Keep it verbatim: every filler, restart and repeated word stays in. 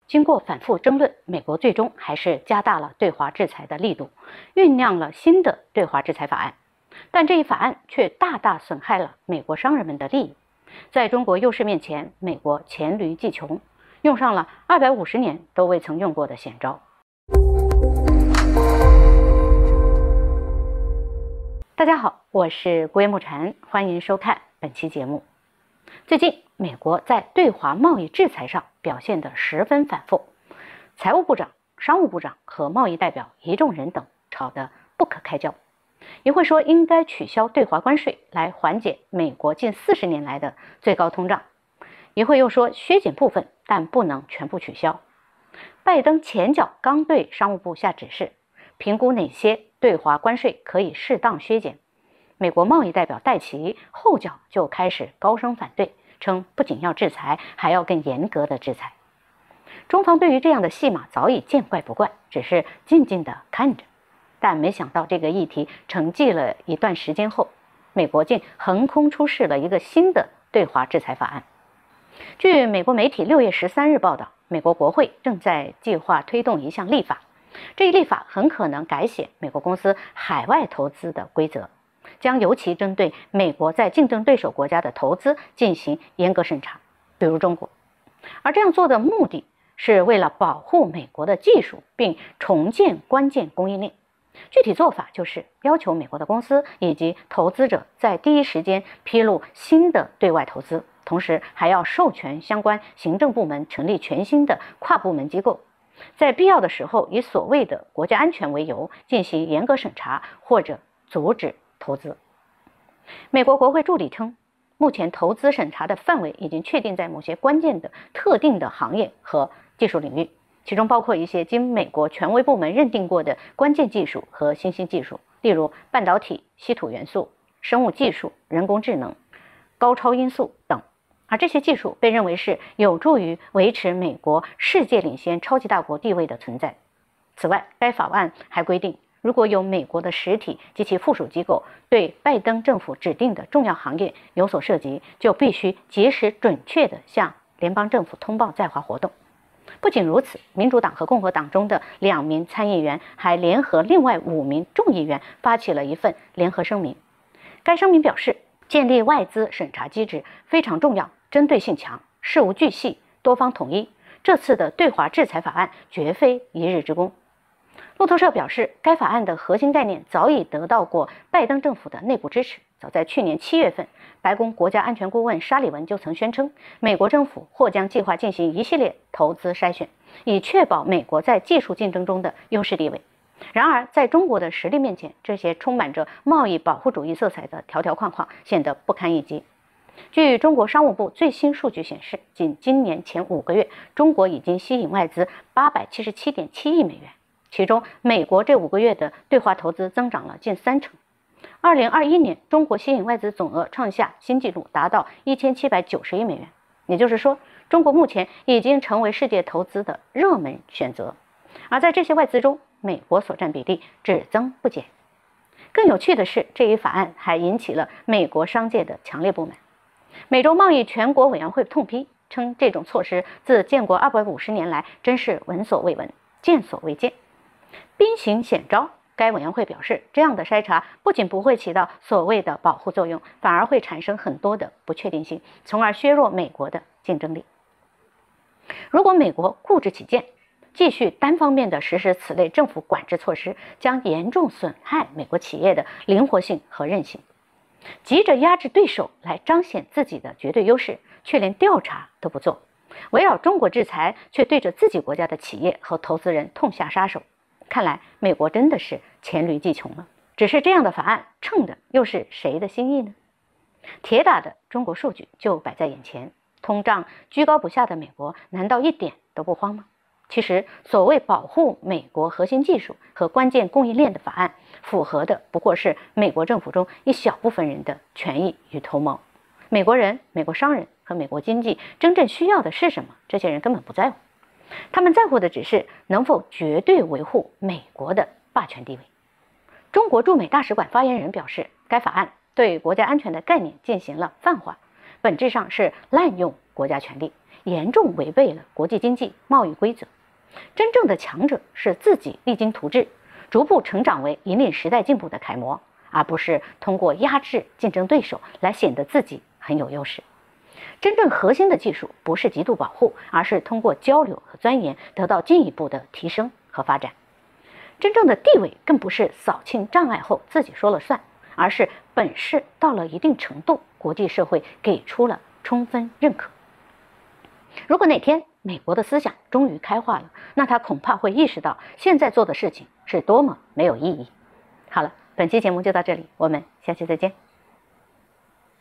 经过反复争论，美国最终还是加大了对华制裁的力度，酝酿了新的对华制裁法案。但这一法案却大大损害了美国商人们的利益。在中国优势面前，美国黔驴技穷，用上了二百五十年都未曾用过的险招。大家好，我是郭叶木禅，欢迎收看本期节目。最近，美国在对华贸易制裁上表现得十分反复，财务部长、商务部长和贸易代表一众人等吵得不可开交。一会说应该取消对华关税来缓解美国近四十年来的最高通胀，一会又说削减部分，但不能全部取消。拜登前脚刚对商务部下指示，评估哪些对华关税可以适当削减，美国贸易代表戴琪后脚就开始高声反对，称不仅要制裁，还要更严格的制裁。中方对于这样的戏码早已见怪不怪，只是静静地看着。但没想到这个议题沉寂了一段时间后，美国竟横空出世了一个新的对华制裁法案。据美国媒体六月十三日报道，美国国会正在计划推动一项立法，这一立法很可能改写美国公司海外投资的规则，将尤其针对美国在竞争对手国家的投资进行严格审查，比如中国。而这样做的目的是为了保护美国的技术，并重建关键供应链。具体做法就是要求美国的公司以及投资者在第一时间披露新的对外投资，同时还要授权相关行政部门成立全新的跨部门机构，在必要的时候以所谓的国家安全为由进行严格审查或者阻止投资。美国国会助理称，目前投资审查的范围已经确定在某些关键的特定的行业和技术领域，其中包括一些经美国权威部门认定过的关键技术和新兴技术，例如半导体、稀土元素、生物技术、人工智能、高超音速等。而这些技术被认为是有助于维持美国世界领先超级大国地位的存在。此外，该法案还规定，如果有美国的实体及其附属机构对拜登政府指定的重要行业有所涉及，就必须及时准确地向联邦政府通报在华活动。不仅如此，民主党和共和党中的两名参议员还联合另外五名众议员发起了一份联合声明。该声明表示，建立外资审查机制非常重要，针对性强，事无巨细，多方统一。这次的对华制裁法案绝非一日之功。路透社表示，该法案的核心概念早已得到过拜登政府的内部支持。早在去年七月份，白宫国家安全顾问沙利文就曾宣称，美国政府或将计划进行一系列投资筛选，以确保美国在技术竞争中的优势地位。然而，在中国的实力面前，这些充满着贸易保护主义色彩的条条框框显得不堪一击。据中国商务部最新数据显示，仅今年前五个月，中国已经吸引外资八百七十七点七亿美元，其中美国这五个月的对华投资增长了近三成。二零二一年，中国吸引外资总额创下新纪录，达到一千七百九十亿美元。也就是说，中国目前已经成为世界投资的热门选择。而在这些外资中，美国所占比例只增不减。更有趣的是，这一法案还引起了美国商界的强烈不满。美洲贸易全国委员会痛批，称这种措施自建国二百五十年来真是闻所未闻、见所未见。兵行险招。该委员会表示，这样的筛查不仅不会起到所谓的保护作用，反而会产生很多的不确定性，从而削弱美国的竞争力。如果美国固执己见，继续单方面地实施此类政府管制措施，将严重损害美国企业的灵活性和韧性。急着压制对手来彰显自己的绝对优势，却连调查都不做，围绕中国制裁，却对着自己国家的企业和投资人痛下杀手。看来美国真的是黔驴技穷了。只是这样的法案蹭的又是谁的心意呢？铁打的中国数据就摆在眼前，通胀居高不下的美国难道一点都不慌吗？其实所谓保护美国核心技术和关键供应链的法案，符合的不过是美国政府中一小部分人的权益与图谋。美国人、美国商人和美国经济真正需要的是什么？这些人根本不在乎。他们在乎的只是能否绝对维护美国的霸权地位。中国驻美大使馆发言人表示，该法案对国家安全的概念进行了泛化，本质上是滥用国家权力， 严重违背了国际经济贸易规则。真正的强者是自己励精图治，逐步成长为引领时代进步的楷模，而不是通过压制竞争对手来显得自己很有优势。真正核心的技术不是极度保护，而是通过交流和钻研得到进一步的提升和发展。真正的地位更不是扫清障碍后自己说了算，而是本事到了一定程度，国际社会给出了充分认可。如果哪天美国的思想终于开化了，那他恐怕会意识到现在做的事情是多么没有意义。好了，本期节目就到这里，我们下期再见。